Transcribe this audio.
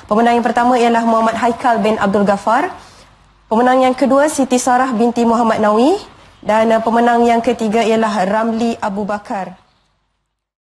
Pemenang yang pertama ialah Muhammad Haikal bin Abdul Ghaffar. Pemenang yang kedua Siti Sarah binti Muhammad Nawi. Dan pemenang yang ketiga ialah Ramli Abu Bakar.